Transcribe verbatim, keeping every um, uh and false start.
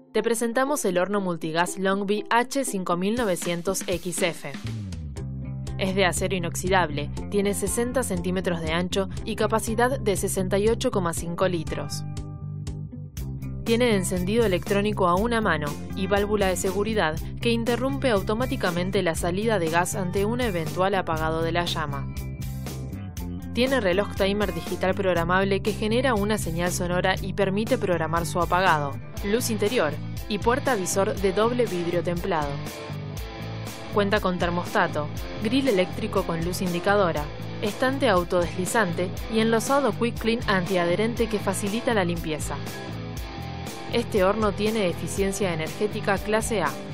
Te presentamos el horno multigas Longby H cinco mil novecientos X F. Es de acero inoxidable, tiene sesenta centímetros de ancho y capacidad de sesenta y ocho coma cinco litros. Tiene encendido electrónico a una mano y válvula de seguridad que interrumpe automáticamente la salida de gas ante un eventual apagado de la llama. Tiene reloj timer digital programable que genera una señal sonora y permite programar su apagado, luz interior y puerta visor de doble vidrio templado. Cuenta con termostato, grill eléctrico con luz indicadora, estante autodeslizante y enlosado Quick Clean antiadherente que facilita la limpieza. Este horno tiene eficiencia energética clase A.